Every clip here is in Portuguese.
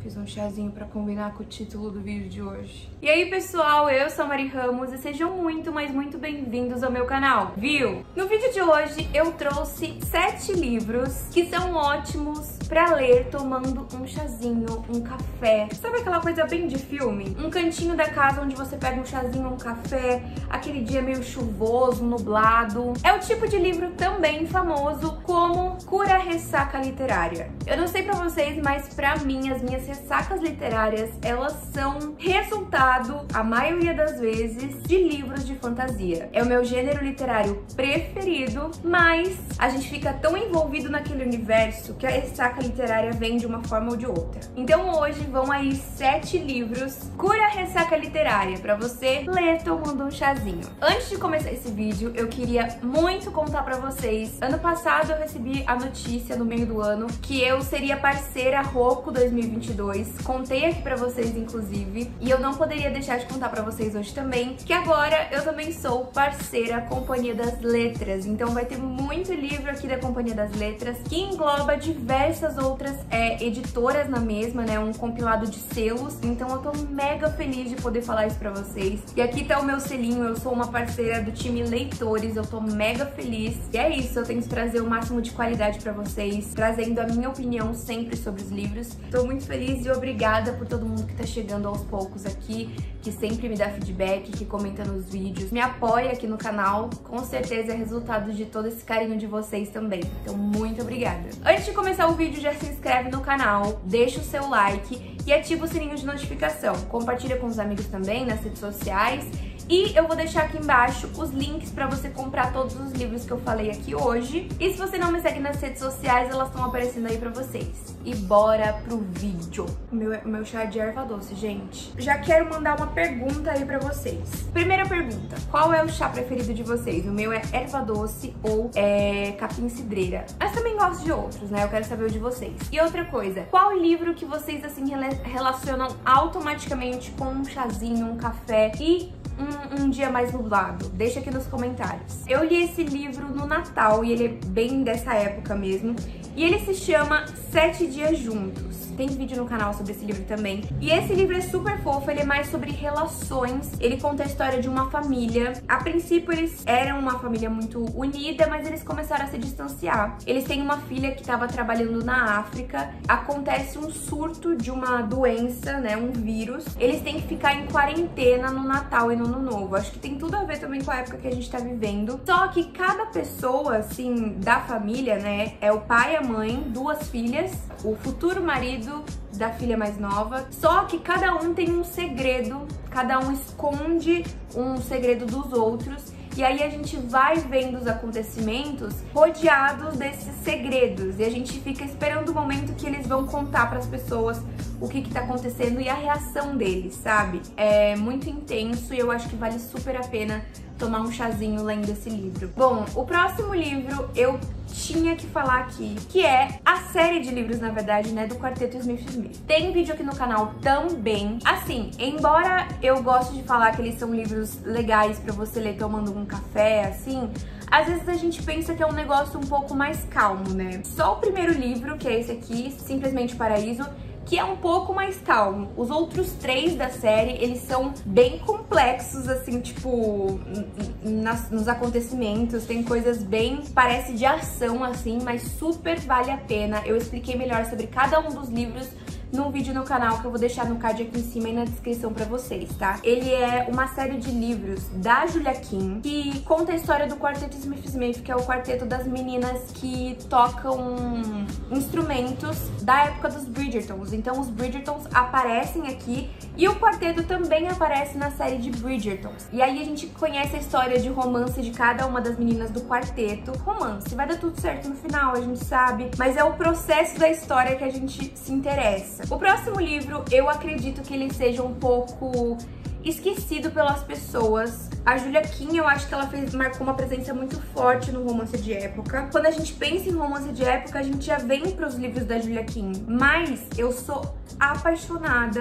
Fiz um chazinho pra combinar com o título do vídeo de hoje. E aí, pessoal, eu sou a Mari Ramos e sejam muito, mas muito bem-vindos ao meu canal, viu? No vídeo de hoje eu trouxe 7 livros que são ótimos pra ler tomando um chazinho, um café. Sabe aquela coisa bem de filme? Um cantinho da casa onde você pega um chazinho, um café, aquele dia meio chuvoso, nublado. É o tipo de livro também famoso como Cura Ressaca Literária. Eu não sei pra vocês, mas pra mim, as minhas ressacas literárias, elas são resultado, a maioria das vezes, de livros de fantasia. É o meu gênero literário preferido, mas a gente fica tão envolvido naquele universo que a ressaca literária vem de uma forma ou de outra. Então hoje vão aí 7 livros Cura Ressaca Literária pra você ler tomando um chazinho. Antes de começar esse vídeo, eu queria muito contar pra vocês. Ano passado eu recebi a notícia no meio do ano que eu seria parceira Rocco 2022. Contei aqui pra vocês, inclusive, e eu não poderia deixar de contar pra vocês hoje também, que agora eu também sou parceira Companhia das Letras. Então vai ter muito livro aqui da Companhia das Letras, que engloba diversas outras editoras na mesma, né? Um compilado de selos. Então eu tô mega feliz de poder falar isso pra vocês. E aqui tá o meu selinho, eu sou uma parceira do time Leitores, eu tô mega feliz. E é isso, eu tento trazer o máximo de qualidade pra vocês, trazendo a minha opinião sempre sobre os livros. Tô muito feliz e obrigada por todo mundo que tá chegando aos poucos aqui, que sempre me dá feedback, que comenta nos vídeos, me apoia aqui no canal. Com certeza é resultado de todo esse carinho de vocês também. Então, muito obrigada. Antes de começar o vídeo, já se inscreve no canal, deixa o seu like e ativa o sininho de notificação. Compartilha com os amigos também nas redes sociais. E eu vou deixar aqui embaixo os links pra você comprar todos os livros que eu falei aqui hoje. E se você não me segue nas redes sociais, elas estão aparecendo aí pra vocês. E bora pro vídeo. O meu chá de erva doce, gente. Já quero mandar uma pergunta aí pra vocês. Primeira pergunta: qual é o chá preferido de vocês? O meu é erva doce ou capim cidreira. Mas também gosto de outros, né? Eu quero saber o de vocês. E outra coisa, qual livro que vocês, assim, relacionam automaticamente com um chazinho, um café e um dia mais nublado? Deixa aqui nos comentários. Eu li esse livro no Natal e ele é bem dessa época mesmo. E ele se chama 7 Dias Juntos. Tem vídeo no canal sobre esse livro também. E esse livro é super fofo, ele é mais sobre relações. Ele conta a história de uma família. A princípio eles eram uma família muito unida, mas eles começaram a se distanciar. Eles têm uma filha que estava trabalhando na África. Acontece um surto de uma doença, né, um vírus. Eles têm que ficar em quarentena no Natal e no Ano Novo. Acho que tem tudo a ver também com a época que a gente tá vivendo. Só que cada pessoa, assim, da família, né, é o pai, a mãe, 2 filhas, o futuro marido da filha mais nova. Só que cada um tem um segredo, cada um esconde um segredo dos outros. E aí a gente vai vendo os acontecimentos rodeados desses segredos. E a gente fica esperando o momento que eles vão contar para as pessoas o que tá acontecendo e a reação deles, sabe? É muito intenso e eu acho que vale super a pena tomar um chazinho lendo esse livro. Bom, o próximo livro eu tinha que falar aqui, que é a série de livros, na verdade, né, do Quarteto Smith Smith. Tem vídeo aqui no canal também. Assim, embora eu goste de falar que eles são livros legais pra você ler tomando um café, assim, às vezes a gente pensa que é um negócio um pouco mais calmo, né? Só o primeiro livro, que é esse aqui, Simplesmente Paraíso, que é um pouco mais calmo. Os outros 3 da série, eles são bem complexos, assim, tipo, nos acontecimentos. Tem coisas bem, parece de ação, assim, mas super vale a pena. Eu expliquei melhor sobre cada um dos livros num vídeo no canal que eu vou deixar no card aqui em cima e na descrição pra vocês, tá? Ele é uma série de livros da Julia Quinn que conta a história do Quarteto Smith Smith, que é o quarteto das meninas que tocam instrumentos da época dos Bridgertons. Então os Bridgertons aparecem aqui e o quarteto também aparece na série de Bridgertons. E aí a gente conhece a história de romance de cada uma das meninas do quarteto. Romance, vai dar tudo certo no final, a gente sabe, mas é o processo da história que a gente se interessa. O próximo livro, eu acredito que ele seja um pouco esquecido pelas pessoas. A Julia Quinn, eu acho que ela marcou uma presença muito forte no romance de época. Quando a gente pensa em romance de época, a gente já vem para os livros da Julia Quinn. Mas eu sou apaixonada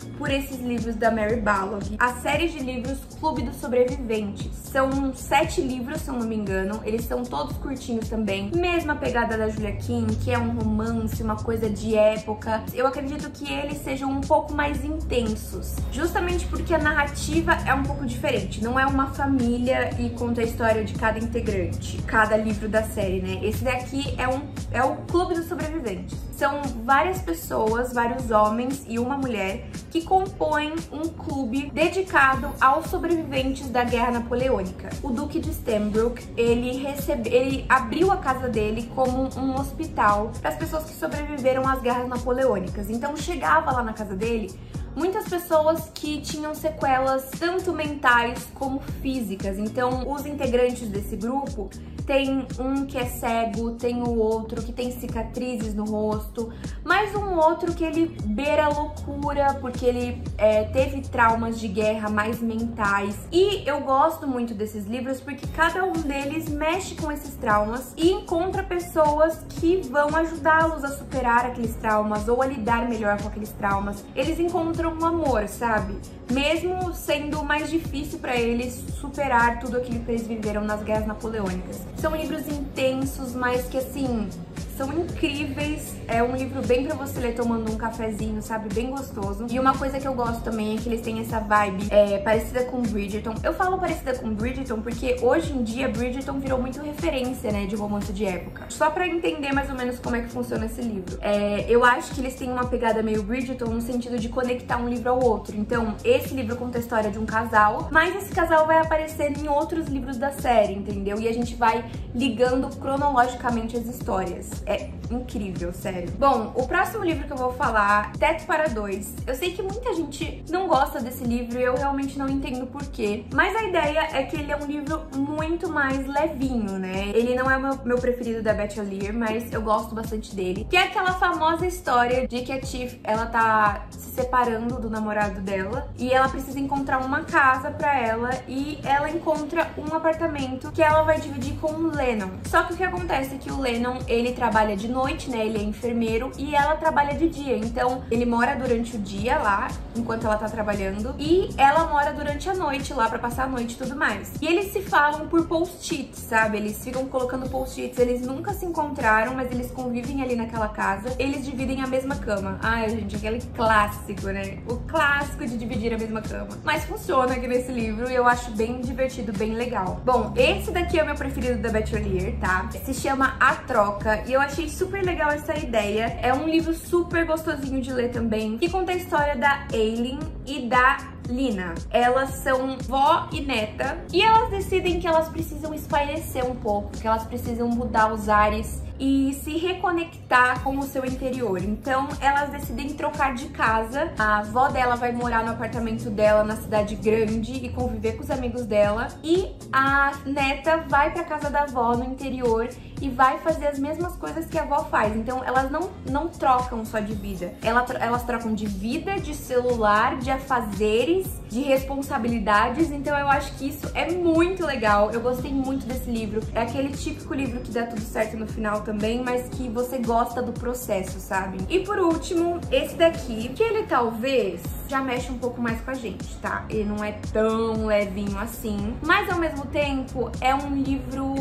por esses livros da Mary Balogh, a série de livros Clube dos Sobreviventes. São 7 livros, se eu não me engano, eles são todos curtinhos também, mesma pegada da Julia Quinn, que é um romance, uma coisa de época. Eu acredito que eles sejam um pouco mais intensos, justamente porque a narrativa é um pouco diferente, não é uma família e conta a história de cada integrante, cada livro da série, né? Esse daqui é o Clube dos Sobreviventes. São várias pessoas, vários homens e uma mulher que compõem um clube dedicado aos sobreviventes da Guerra Napoleônica. O Duque de Stanbrook, ele abriu a casa dele como um hospital para as pessoas que sobreviveram às guerras napoleônicas. Então chegava lá na casa dele muitas pessoas que tinham sequelas tanto mentais como físicas. Então os integrantes desse grupo, tem um que é cego, tem o outro que tem cicatrizes no rosto, mais um outro que ele beira a loucura porque ele teve traumas de guerra mais mentais. E eu gosto muito desses livros porque cada um deles mexe com esses traumas e encontra pessoas que vão ajudá-los a superar aqueles traumas ou a lidar melhor com aqueles traumas. Eles encontram um amor, sabe? Mesmo sendo mais difícil para eles superar tudo aquilo que eles viveram nas guerras napoleônicas. São livros intensos, mas que assim, são incríveis. É um livro bem pra você ler tomando um cafezinho, sabe? Bem gostoso. E uma coisa que eu gosto também é que eles têm essa vibe parecida com Bridgerton. Eu falo parecida com Bridgerton porque hoje em dia Bridgerton virou muito referência, né, de romance de época. Só pra entender mais ou menos como é que funciona esse livro. Eu acho que eles têm uma pegada meio Bridgerton no sentido de conectar um livro ao outro. Então, esse livro conta a história de um casal, mas esse casal vai aparecer em outros livros da série, entendeu? E a gente vai ligando cronologicamente as histórias. É incrível, sério. Bom, o próximo livro que eu vou falar, Teto para Dois. Eu sei que muita gente não gosta desse livro e eu realmente não entendo por quê, mas a ideia é que ele é um livro muito mais levinho, né? Ele não é o meu preferido da Beth Lear, mas eu gosto bastante dele. Que é aquela famosa história de que a Tiff, ela tá se separando do namorado dela e ela precisa encontrar uma casa pra ela e ela encontra um apartamento que ela vai dividir com o Lennon. Só que o que acontece é que o Lennon, ele trabalha de noite, né? Ele é enfermeiro e ela trabalha de dia. Então, ele mora durante o dia lá, enquanto ela tá trabalhando, e ela mora durante a noite lá pra passar a noite e tudo mais. E eles se falam por post-its, sabe? Eles ficam colocando post-its. Eles nunca se encontraram, mas eles convivem ali naquela casa. Eles dividem a mesma cama. Ai, gente, aquele clássico, né? O clássico de dividir a mesma cama. Mas funciona aqui nesse livro e eu acho bem divertido, bem legal. Bom, esse daqui é o meu preferido da Beth Lear, tá? Se chama A Troca e eu achei super legal essa ideia. É um livro super gostosinho de ler também, que conta a história da Aileen e da Lina. Elas são vó e neta e elas decidem que elas precisam espairecer um pouco, que elas precisam mudar os ares e se reconectar com o seu interior. Então elas decidem trocar de casa. A avó dela vai morar no apartamento dela na cidade grande e conviver com os amigos dela, e a neta vai pra casa da avó no interior e vai fazer as mesmas coisas que a avó faz. Então elas não trocam só de vida, elas trocam de vida, de celular, de afazeres, de responsabilidades. Então eu acho que isso é muito legal. Eu gostei muito desse livro. É aquele típico livro que dá tudo certo no final também, mas que você gosta do processo, sabe? E por último, esse daqui, que ele talvez já mexe um pouco mais com a gente, tá? Ele não é tão levinho assim, mas ao mesmo tempo é um livro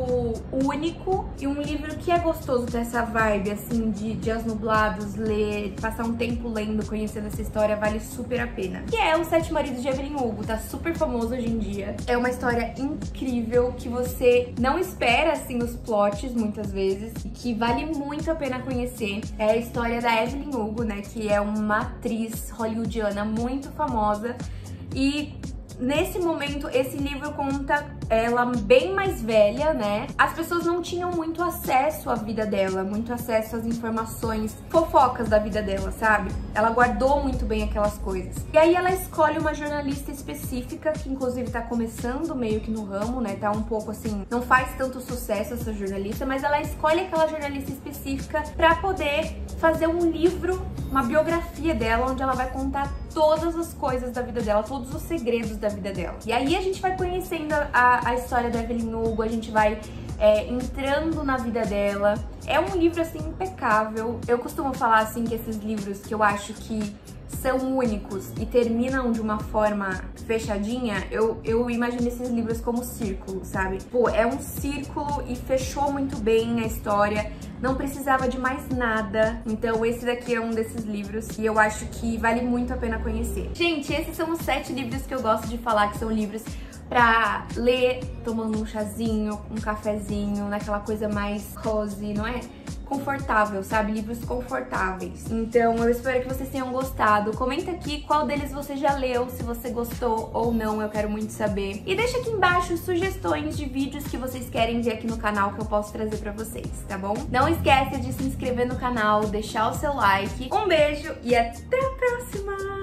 único e um livro que é gostoso dessa vibe, assim, de dias nublados, ler, passar um tempo lendo, conhecendo essa história, vale super a pena. Que é Os Sete Maridos de Evelyn Hugo, tá super famoso hoje em dia. É uma história incrível que você não espera, assim, os plots, muitas vezes, e que vale muito a pena conhecer. É a história da Evelyn Hugo, né, que é uma atriz hollywoodiana muito famosa, e nesse momento, esse livro conta ela bem mais velha, né? As pessoas não tinham muito acesso à vida dela, muito acesso às informações, fofocas da vida dela, sabe? Ela guardou muito bem aquelas coisas. E aí ela escolhe uma jornalista específica, que inclusive tá começando meio que no ramo, né? Tá um pouco assim, não faz tanto sucesso essa jornalista, mas ela escolhe aquela jornalista específica pra poder fazer um livro, uma biografia dela, onde ela vai contar todas as coisas da vida dela, todos os segredos da vida dela. E aí a gente vai conhecendo a história da Evelyn Hugo, a gente vai entrando na vida dela. É um livro, assim, impecável. Eu costumo falar, assim, que esses livros que eu acho que são únicos e terminam de uma forma fechadinha, eu imagino esses livros como círculo, sabe? Pô, é um círculo e fechou muito bem a história, não precisava de mais nada. Então esse daqui é um desses livros e eu acho que vale muito a pena conhecer. Gente, esses são os 7 livros que eu gosto de falar que são livros pra ler tomando um chazinho, um cafezinho, naquela coisa mais cozy, não é? Confortável, sabe? Livros confortáveis. Então eu espero que vocês tenham gostado. Comenta aqui qual deles você já leu, se você gostou ou não, eu quero muito saber. E deixa aqui embaixo sugestões de vídeos que vocês querem ver aqui no canal que eu posso trazer pra vocês, tá bom? Não esquece de se inscrever no canal, deixar o seu like. Um beijo e até a próxima!